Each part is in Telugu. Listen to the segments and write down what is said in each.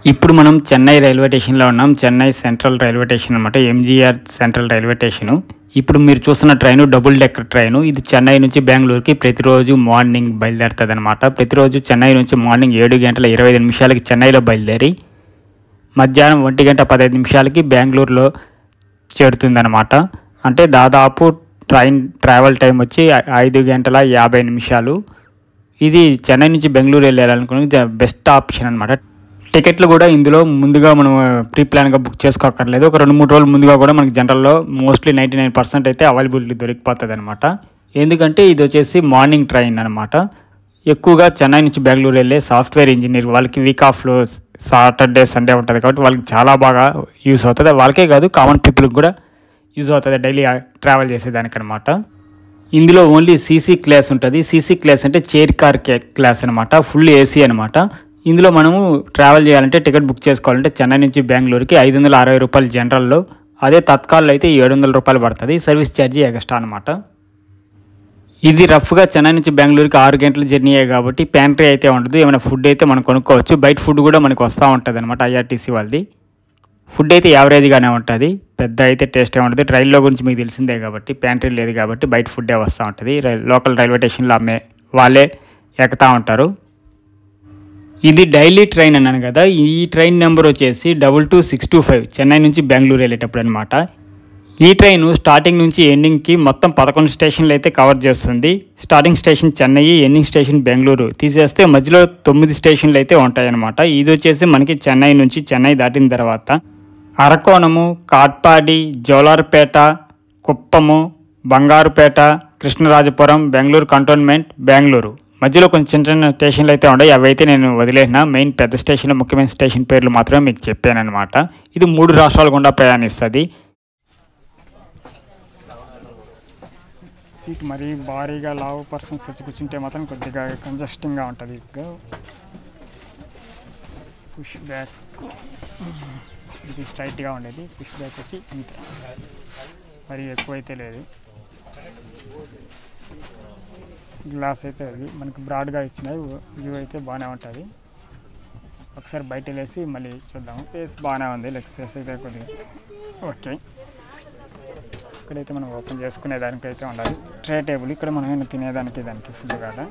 ఇప్పుడు మనం చెన్నై రైల్వే స్టేషన్లో ఉన్నాం. చెన్నై సెంట్రల్ రైల్వే స్టేషన్ అనమాట. MGR central railway station. ఇప్పుడు మీరు చూస్తున్న ట్రైను డబుల్ డెక్కర్ ట్రైను. ఇది చెన్నై నుంచి బెంగళూరుకి ప్రతిరోజు మార్నింగ్ బయలుదేరుతుంది అనమాట. ప్రతిరోజు చెన్నై నుంచి మార్నింగ్ 7:25 చెన్నైలో బయలుదేరి మధ్యాహ్నం 1:15 బెంగళూరులో చేరుతుందన్నమాట. అంటే దాదాపు ట్రావెల్ టైం వచ్చి 5:50. ఇది చెన్నై నుంచి బెంగళూరు వెళ్ళాలనుకునే బెస్ట్ ఆప్షన్ అనమాట. టికెట్లు కూడా ఇందులో ముందుగా మనం ప్రీ ప్లాన్గా బుక్ చేసుకోకర్లేదు. ఒక 2-3 రోజులు ముందుగా కూడా మనకి జనరల్లో మోస్ట్లీ 99% అయితే అవైలబిలిటీ దొరికిపోతుంది అనమాట. ఎందుకంటే ఇది వచ్చేసి మార్నింగ్ ట్రైన్ అనమాట. ఎక్కువగా చెన్నై నుంచి బెంగళూరు వెళ్ళే సాఫ్ట్వేర్ ఇంజనీర్ వాళ్ళకి వీక్ ఆఫ్లో సాటర్డే సండే ఉంటుంది కాబట్టి వాళ్ళకి చాలా బాగా యూస్ అవుతుంది. వాళ్ళకే కాదు కామన్ పీపుల్కి కూడా యూజ్ అవుతుంది డైలీ ట్రావెల్ చేసేదానికనమాట. ఇందులో ఓన్లీ సీసీ క్లాస్ ఉంటుంది. సీసీ క్లాస్ అంటే చైర్ కార్ క్లాస్ అనమాట. ఫుల్ ఏసీ అనమాట. ఇందులో మనము ట్రావెల్ చేయాలంటే టికెట్ బుక్ చేసుకోవాలంటే చెన్నై నుంచి బెంగళూరుకి 560 రూపాయలు జనరల్లో, అదే తత్కాల్లో అయితే 700 రూపాయలు పడుతుంది. సర్వీస్ ఛార్జీ ఎక్స్ట్రా అనమాట. ఇది రఫ్గా చెన్నై నుంచి బెంగళూరుకి 6 గంటల జర్నీయే కాబట్టి ప్యాంట్రీ అయితే ఉండదు. ఏమైనా ఫుడ్ అయితే మనం కొనుక్కోవచ్చు. బయట ఫుడ్ కూడా మనకు వస్తూ ఉంటుంది అనమాట. ఐఆర్టీసీ వాళ్ళది ఫుడ్ అయితే యావరేజ్గానే ఉంటుంది. పెద్ద అయితే టేస్ట్ ఉంటుంది. ట్రైన్లో గురించి మీకు తెలిసిందే కాబట్టి ప్యాంట్రీ లేదు కాబట్టి బయట ఫుడ్డే వస్తూ ఉంటుంది. లోకల్ రైల్వే స్టేషన్లో వాళ్ళే ఎక్కుతూ ఉంటారు. ఇది డైలీ ట్రైన్ అన్నాను కదా. ఈ ట్రైన్ నెంబర్ వచ్చేసి 22625 చెన్నై నుంచి బెంగళూరు వెళ్ళేటప్పుడు అనమాట. ఈ ట్రైన్ స్టార్టింగ్ నుంచి ఎండింగ్కి మొత్తం 11 స్టేషన్లు అయితే కవర్ చేస్తుంది. Starting station Chennai, ending station Bengaluru తీసేస్తే మధ్యలో 9 స్టేషన్లు అయితే ఉంటాయన్నమాట. ఇది వచ్చేసి మనకి చెన్నై దాటిన తర్వాత అరకోణము, కాట్పాడి, జోలార్పేట, కుప్పము, బంగారుపేట, కృష్ణరాజపురం, బెంగళూరు కంటోన్మెంట్, బెంగళూరు మధ్యలో కొంచెం చిన్న చిన్న స్టేషన్లు అయితే ఉన్నాయి. అవి అయితే నేను వదిలేసిన. మెయిన్ పెద్ద స్టేషన్లో ముఖ్యమైన స్టేషన్ పేర్లు మాత్రమే మీకు చెప్పాను అనమాట. ఇది 3 రాష్ట్రాల గుండా ప్రయాణిస్తుంది. సీట్ మరీ భారీగా లావు పర్సన్స్ వచ్చి కూర్చుంటే మాత్రం కొద్దిగా కంజెస్టింగ్గా ఉంటుంది. పుష్ బ్యాక్ ఇది స్ట్రైట్గా ఉండేది. పుష్ బ్యాక్ వచ్చి ఇంతే, మరీ ఎక్కువైతే లేదు. గ్లాస్ అయితే అది మనకు బ్రాడ్గా ఇచ్చినాయి. వ్యూ అయితే బాగానే ఉంటుంది. ఒకసారి బయట వెళ్ళేసి మళ్ళీ చూద్దాము. స్పేస్ బాగానే ఉంది. లెగ్ స్పేస్ అయితే కొద్దిగా ఓకే. ఇక్కడైతే మనం ఓపెన్ చేసుకునేదానికి అయితే ఉండాలి. ట్రే టేబుల్ ఇక్కడ మనం ఏమైనా తినేదానికి దానికి ఫుడ్ కాదా.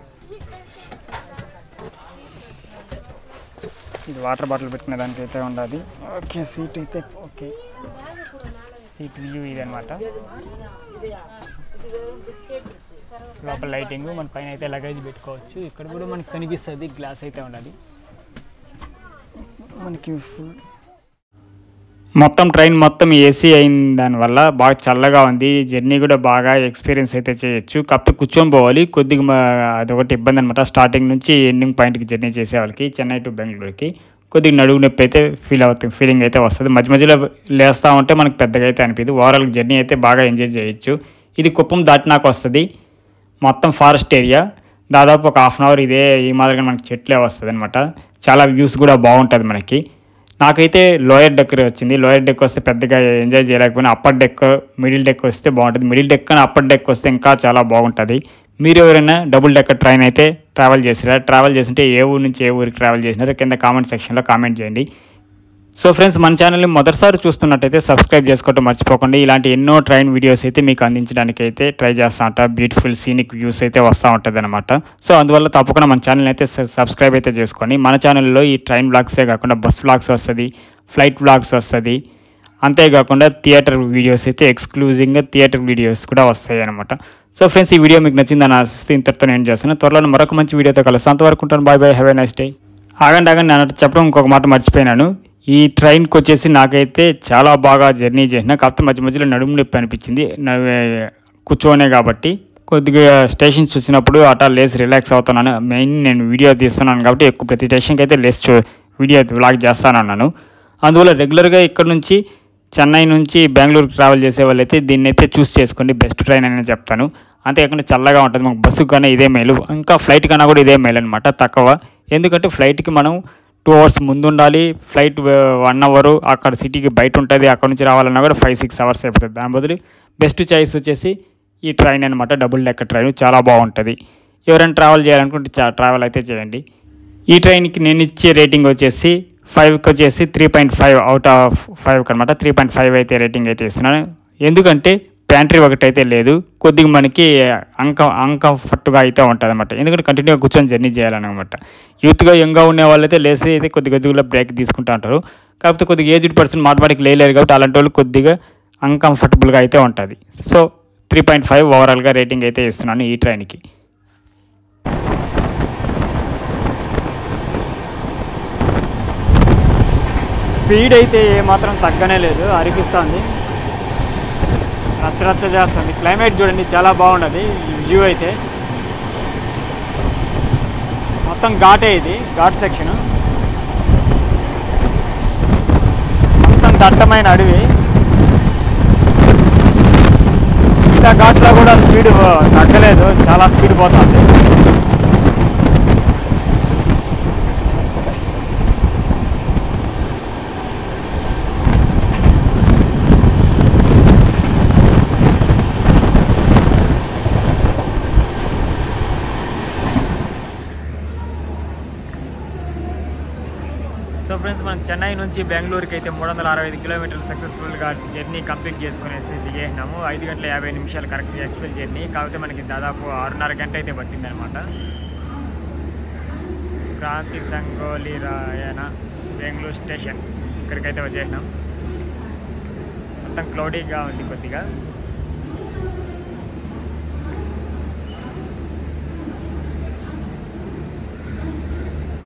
ఇది వాటర్ బాటిల్ పెట్టుకునేదానికి అయితే ఉండాలి. ఓకే, సీట్ అయితే ఓకే. సీట్ వ్యూ ఇది అనమాట. లోపల లైటింగ్, మన పైన అయితే లగేజ్ పెట్టుకోవచ్చు. ఇక్కడ కూడా మనకి కనిపిస్తుంది. గ్లాస్ అయితే ఉండాలి మనకి. ఫుల్ ట్రైన్ మొత్తం ఏసీ అయిన దానివల్ల బాగా చల్లగా ఉంది. జర్నీ కూడా బాగా ఎక్స్పీరియన్స్ అయితే చేయొచ్చు. కాకపోతే కూర్చొని పోవాలి. కొద్దిగా అదొకటి ఇబ్బంది అనమాట. స్టార్టింగ్ నుంచి ఎండింగ్ పాయింట్కి జర్నీ చేసే వాళ్ళకి చెన్నై టు బెంగళూరుకి కొద్దిగా నడుగు నొప్పి అయితే ఫీలింగ్ అయితే వస్తుంది. మధ్యలో లేస్తూ ఉంటే మనకు పెద్దగా అయితే అనిపించదు. ఓవరాల్ జర్నీ అయితే బాగా ఎంజాయ్ చేయొచ్చు. ఇది కుప్పం దాటినాక వస్తుంది. మొత్తం ఫారెస్ట్ ఏరియా. దాదాపు ఒక 1/2 అవర్ ఇదే ఈ మాదిరిగా మనకి చెట్లే వస్తుంది అనమాట. చాలా వ్యూస్ కూడా బాగుంటుంది మనకి. నాకైతే లోయర్ డెక్ వచ్చింది. లోయర్ డెక్ వస్తే పెద్దగా ఎంజాయ్ చేయలేకపోయినా అప్పర్ డెక్, మిడిల్ డెక్ వస్తే బాగుంటుంది. మిడిల్ డెక్ కానీ అప్పర్ డెక్ వస్తే ఇంకా చాలా బాగుంటుంది. మీరు ఎవరైనా డబుల్ డెక్కర్ ట్రైన్ అయితే ట్రావెల్ చేసిరా? ట్రావెల్ చేస్తుంటే ఏ ఊరు నుంచి ఏ ఊరికి ట్రావెల్ చేసినారో కింద కామెంట్ సెక్షన్లో కామెంట్ చేయండి. సో ఫ్రెండ్స్, మన ఛానల్ని మొదటిసారి చూస్తున్నట్టయితే సబ్స్క్రైబ్ చేసుకోవడం మర్చిపోకండి. ఇలాంటి ఎన్నో ట్రైన్ వీడియోస్ అయితే మీకు అందించడానికి అయితే ట్రై చేస్తూ ఉంటా. బ్యూటిఫుల్ సీనిక్ వ్యూస్ అయితే వస్తూ ఉంటుంది అనమాట. సో అందువల్ల తప్పకుండా మన ఛానల్ అయితే సబ్స్క్రైబ్ అయితే చేసుకొని, మన ఛానల్లో ఈ ట్రైన్ వ్లాగ్సే కాకుండా బస్ వ్లాగ్స్ వస్తుంది, ఫ్లైట్ వ్లాగ్స్ వస్తుంది. అంతేకాకుండా థియేటర్ వీడియోస్ అయితే ఎక్స్క్లూజివ్గా థియేటర్ వీడియోస్ కూడా వస్తాయి అనమాట. సో ఫ్రెండ్స్, ఈ వీడియో మీకు నచ్చిందని ఆశిస్తే ఇంతటితో నేను చేస్తాను. త్వరలో మరొక మంచి వీడియోతో కలుస్తాను. అంతవరకు ఉంటాను. Bye bye, have a nice day. ఆగండి నేను చెప్పడం ఇంకొక మాట మర్చిపోయినాను. ఈ ట్రైన్కి వచ్చేసి నాకైతే చాలా బాగా జర్నీ చేసిన. కాకపోతే మధ్యలో నడుము నొప్పి అనిపించింది కూర్చోనే కాబట్టి. కొద్దిగా స్టేషన్స్ చూసినప్పుడు అటా లేసి రిలాక్స్ అవుతున్నాను. మెయిన్ నేను వీడియో తీస్తున్నాను కాబట్టి ఎక్కువ ప్రతి స్టేషన్కి అయితే వీడియో వ్లాగ్ చేస్తానన్నాను. అందువల్ల రెగ్యులర్గా ఇక్కడ నుంచి చెన్నై నుంచి బెంగళూరుకి ట్రావెల్ చేసే వాళ్ళైతే దీన్ని అయితే చూస్ చేసుకోండి. బెస్ట్ ట్రైన్ అని చెప్తాను. అంతేకాకుండా చల్లగా ఉంటుంది. మాకు బస్సు కన్నా ఇదే మేలు, ఇంకా ఫ్లైట్ కన్నా కూడా ఇదే మేలు అనమాట. తక్కువ, ఎందుకంటే ఫ్లైట్కి మనం 2 అవర్స్ ముందు ఉండాలి. ఫ్లైట్ 1 అవర్ అక్కడ సిటీకి బయట ఉంటుంది. అక్కడ నుంచి రావాలన్నా కూడా 5-6 అవర్స్ అయిపోతుంది. దాని బదులు బెస్ట్ చాయిస్ వచ్చేసి ఈ ట్రైన్ అనమాట. డబుల్ డెక్కర్ ట్రైన్ చాలా బాగుంటుంది. ఎవరైనా ట్రావెల్ చేయాలనుకుంటే ట్రావెల్ అయితే చేయండి. ఈ ట్రైన్కి నేను ఇచ్చే రేటింగ్ వచ్చేసి 5కి వచ్చేసి 3.5 అవుట్ ఆఫ్ 5 అనమాట. 3.5 అయితే రేటింగ్ అయితే ఇస్తున్నాను. ఎందుకంటే ప్యాంట్రీ ఒకటైతే లేదు, కొద్దిగా మనకి అన్కంఫర్ట్గా అయితే ఉంటుంది అనమాట. ఎందుకంటే కంటిన్యూగా కూర్చొని జర్నీ చేయాలన్నమాట. యూత్గా యంగ్గా ఉండే వాళ్ళైతే లేసి అయితే కొద్దిగా కొద్దిగా బ్రేక్ తీసుకుంటూ ఉంటారు. కాకపోతే కొద్దిగా ఏజ్డ్ పర్సన్ మాటమాటికి లేలేరు కాబట్టి అలాంటి వాళ్ళు కొద్దిగా అన్కంఫర్టబుల్గా అయితే ఉంటుంది. సో 3.5 ఓవరాల్గా రేటింగ్ అయితే ఇస్తున్నాను ఈ ట్రైన్కి. స్పీడ్ అయితే ఏమాత్రం తగ్గనే లేదు, అరిపిస్తుంది, రచ్చ చేస్తుంది. క్లైమేట్ చూడండి చాలా బాగుంటుంది. వ్యూ అయితే మొత్తం ఘాటే, ఇది ఘాట్ సెక్షన్, మొత్తం దట్టమైన అడవి. ఇంత ఘాట్లో కూడా స్పీడ్ తగ్గలేదు, చాలా స్పీడ్ పోతుంది. సో ఫ్రెండ్స్, మనం చెన్నై నుంచి బెంగళూరుకి అయితే 365 కిలోమీటర్లు సక్సెస్ఫుల్గా జర్నీ కంప్లీట్ చేసుకునేసి దిగేసినాము. 5 గంటల 50 నిమిషాలు కరెక్ట్ యాక్చువల్ జర్నీ. కాకపోతే మనకి దాదాపు 6.5 గంట అయితే పట్టింది అనమాట. క్రాంతి సంగోలి రాయన బెంగళూరు స్టేషన్ ఇక్కడికైతే వచ్చేసినాం. మొత్తం క్లౌడీగా ఉంది కొద్దిగా.